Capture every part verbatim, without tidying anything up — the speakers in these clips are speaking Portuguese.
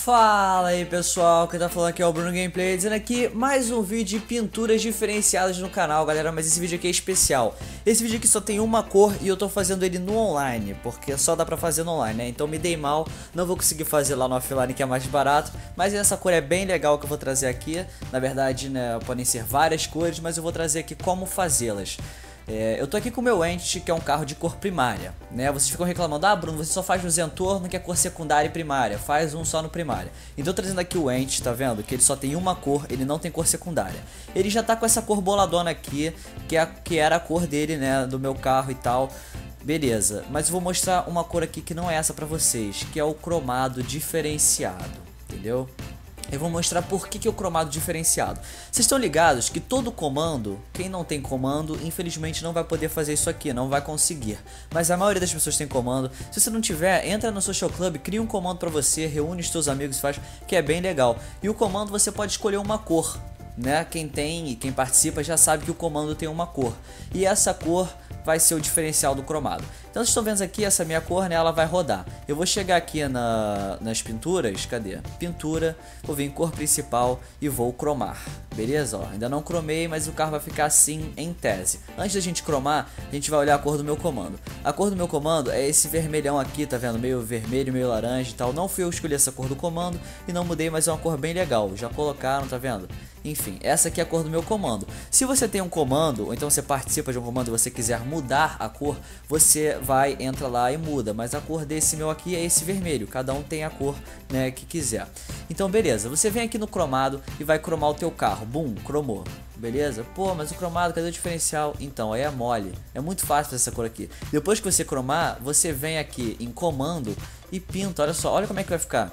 Fala aí pessoal, quem tá falando aqui é o Bruno Gameplay, dizendo aqui mais um vídeo de pinturas diferenciadas no canal, galera. Mas esse vídeo aqui é especial. Esse vídeo aqui só tem uma cor e eu tô fazendo ele no online, porque só dá pra fazer no online, né? Então me dei mal, não vou conseguir fazer lá no offline, que é mais barato. Mas essa cor é bem legal que eu vou trazer aqui. Na verdade, né, podem ser várias cores, mas eu vou trazer aqui como fazê-las. É, eu tô aqui com o meu Entity, que é um carro de cor primária, né? Vocês ficam reclamando, ah Bruno, você só faz no Zentorno, não quer cor secundária e primária, faz um só no primária. Então eu tô trazendo aqui o Entity, tá vendo? Que ele só tem uma cor, ele não tem cor secundária. Ele já tá com essa cor boladona aqui, que, é, que era a cor dele, né, do meu carro e tal. Beleza, mas eu vou mostrar uma cor aqui que não é essa pra vocês, que é o cromado diferenciado, entendeu? Eu vou mostrar por que, que é o cromado diferenciado. Vocês estão ligados que todo comando, quem não tem comando, infelizmente não vai poder fazer isso aqui, não vai conseguir. Mas a maioria das pessoas tem comando. Se você não tiver, entra no Social Club, cria um comando pra você, reúne os seus amigos e faz, que é bem legal. E o comando você pode escolher uma cor, né? Quem tem e quem participa já sabe que o comando tem uma cor. E essa cor vai ser o diferencial do cromado. Então vocês estão vendo aqui, essa minha cor, né, ela vai rodar. Eu vou chegar aqui na, nas pinturas, cadê? Pintura, vou vir em cor principal e vou cromar. Beleza? Ó, ainda não cromei, mas o carro vai ficar assim em tese. Antes da gente cromar, a gente vai olhar a cor do meu comando. A cor do meu comando é esse vermelhão aqui, tá vendo? Meio vermelho, meio laranja e tal. Não fui eu que escolhi essa cor do comando e não mudei, mas é uma cor bem legal. Já colocaram, tá vendo? Enfim, essa aqui é a cor do meu comando. Se você tem um comando, ou então você participa de um comando e você quiser mudar a cor, você vai, entra lá e muda. Mas a cor desse meu aqui é esse vermelho. Cada um tem a cor, né, que quiser. Então beleza, você vem aqui no cromado e vai cromar o teu carro. Bum, cromou. Beleza? Pô, mas o cromado, cadê o diferencial? Então, aí é mole. É muito fácil fazer essa cor aqui. Depois que você cromar, você vem aqui em comando e pinta. Olha só, olha como é que vai ficar.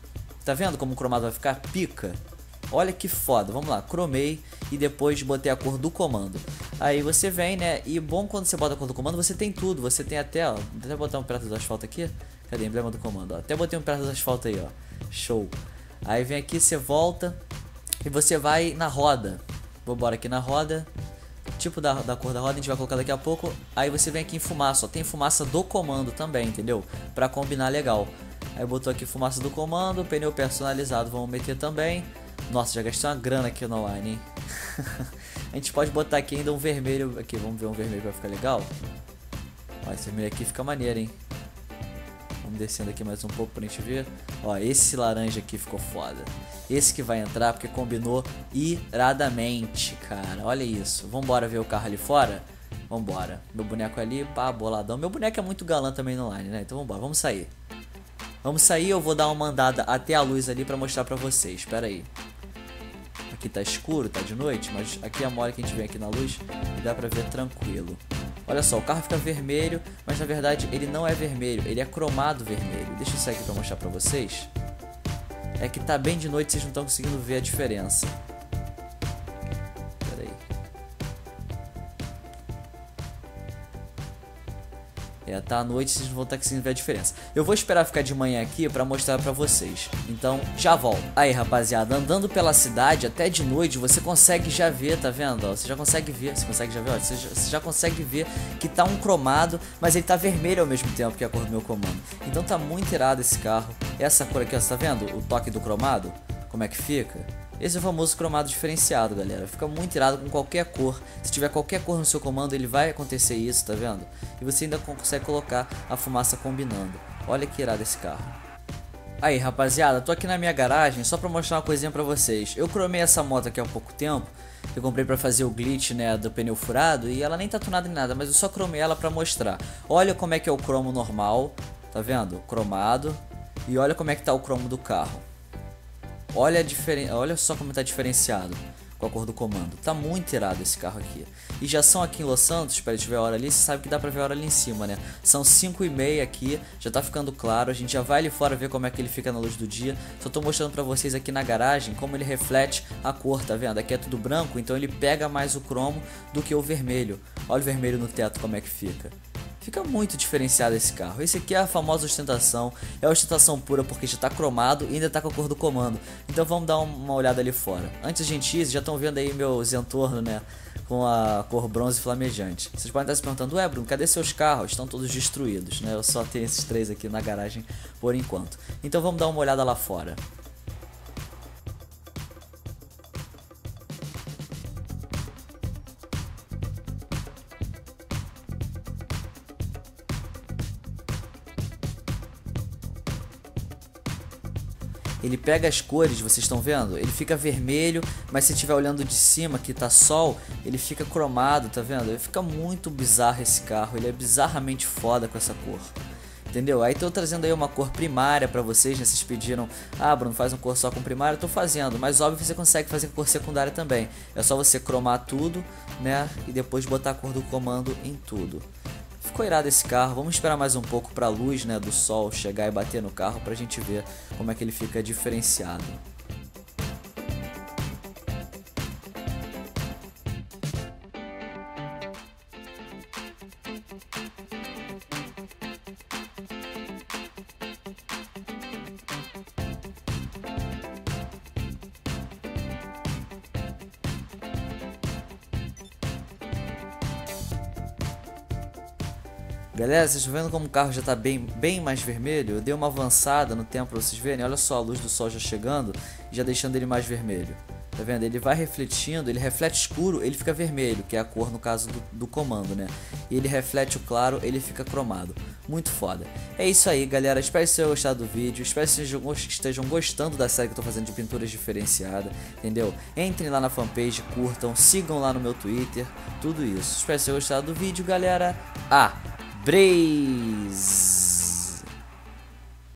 Tá vendo como o cromado vai ficar? Pica. Olha que foda, vamos lá, cromei e depois botei a cor do comando. Aí você vem, né, e bom quando você bota a cor do comando, você tem tudo. Você tem até, ó, até botar um prato do asfalto aqui. Cadê o emblema do comando? Ó, até botei um prato do asfalto aí, ó. Show. Aí vem aqui, você volta e você vai na roda. Vou embora aqui na roda. Tipo da, da cor da roda, a gente vai colocar daqui a pouco. Aí você vem aqui em fumaça, ó, tem fumaça do comando também, entendeu? Pra combinar legal. Aí botou aqui fumaça do comando, pneu personalizado, vamos meter também. Nossa, já gastei uma grana aqui no online, hein? A gente pode botar aqui ainda um vermelho aqui, vamos ver um vermelho que vai ficar legal. Ó, esse vermelho aqui fica maneiro, hein? Vamos descendo aqui mais um pouco pra gente ver. Ó, esse laranja aqui ficou foda. Esse que vai entrar porque combinou iradamente, cara. Olha isso. Vambora ver o carro ali fora? Vambora. Meu boneco ali, pá, boladão. Meu boneco é muito galã também no online, né? Então vambora, vamos sair. Vamos sair, eu vou dar uma andada até a luz ali pra mostrar pra vocês. Espera aí. Aqui tá escuro, tá de noite, mas aqui é a mole que a gente vem aqui na luz e dá pra ver tranquilo. Olha só, o carro fica vermelho, mas na verdade ele não é vermelho, ele é cromado vermelho. Deixa eu sair aqui pra mostrar pra vocês. É que tá bem de noite, vocês não estão conseguindo ver a diferença. Pera aí. É, tá à noite, vocês não vão estar conseguindo ver a diferença. Eu vou esperar ficar de manhã aqui pra mostrar pra vocês. Então, já volto. Aí, rapaziada, andando pela cidade, até de noite, você consegue já ver, tá vendo? Ó, você já consegue ver, você consegue já ver, ó, você, já, você já consegue ver que tá um cromado, mas ele tá vermelho ao mesmo tempo que a cor do meu comando. Então tá muito irado esse carro. Essa cor aqui, ó, você tá vendo? O toque do cromado, como é que fica? Esse é o famoso cromado diferenciado, galera. Fica muito irado com qualquer cor. Se tiver qualquer cor no seu comando, ele vai acontecer isso, tá vendo? E você ainda consegue colocar a fumaça combinando. Olha que irado esse carro. Aí, rapaziada, tô aqui na minha garagem só pra mostrar uma coisinha pra vocês. Eu cromei essa moto aqui há pouco tempo. Eu comprei pra fazer o glitch, né, do pneu furado. E ela nem tá tunada em nada, mas eu só cromei ela pra mostrar. Olha como é que é o cromo normal. Tá vendo? Cromado. E olha como é que tá o cromo do carro. Olha, a diferen... Olha só como tá diferenciado com a cor do comando. Tá muito irado esse carro aqui. E já são aqui em Los Santos, espera tiver hora ali, você sabe que dá pra ver a hora ali em cima, né? São cinco e meia aqui, já tá ficando claro. A gente já vai ali fora ver como é que ele fica na luz do dia. Só tô mostrando pra vocês aqui na garagem como ele reflete a cor, tá vendo? Aqui é tudo branco, então ele pega mais o cromo do que o vermelho. Olha o vermelho no teto como é que fica. Fica muito diferenciado esse carro. Esse aqui é a famosa ostentação. É a ostentação pura porque já está cromado e ainda está com a cor do comando. Então vamos dar uma olhada ali fora. Antes de a gente ir, já estão vendo aí meu Zentorno, né? Com a cor bronze flamejante. Vocês podem estar se perguntando, ué Bruno, cadê seus carros? Estão todos destruídos, né? Eu só tenho esses três aqui na garagem por enquanto. Então vamos dar uma olhada lá fora. ele pega as cores, vocês estão vendo? Ele fica vermelho, mas se estiver olhando de cima que tá sol, ele fica cromado, tá vendo? Ele fica muito bizarro esse carro, ele é bizarramente foda com essa cor. Entendeu? Aí tô trazendo aí uma cor primária pra vocês, né? Vocês pediram, ah Bruno, faz uma cor só com primária, eu tô fazendo, mas óbvio você consegue fazer com cor secundária também. É só você cromar tudo, né? E depois botar a cor do comando em tudo. Ficou irado esse carro, vamos esperar mais um pouco pra luz, né, do sol chegar e bater no carro pra gente ver como é que ele fica diferenciado. Galera, vocês estão vendo como o carro já está bem, bem mais vermelho? Eu dei uma avançada no tempo para vocês verem. Olha só a luz do sol já chegando e já deixando ele mais vermelho. Tá vendo? Ele vai refletindo, ele reflete escuro, ele fica vermelho, que é a cor no caso do, do comando, né? E ele reflete o claro, ele fica cromado. Muito foda. É isso aí, galera. Espero que vocês tenham gostado do vídeo. Espero que vocês estejam gostando da série que eu tô fazendo de pinturas diferenciadas, entendeu? Entrem lá na fanpage, curtam, sigam lá no meu Twitter, tudo isso. Espero que vocês tenham gostado do vídeo, galera. Ah! Braze!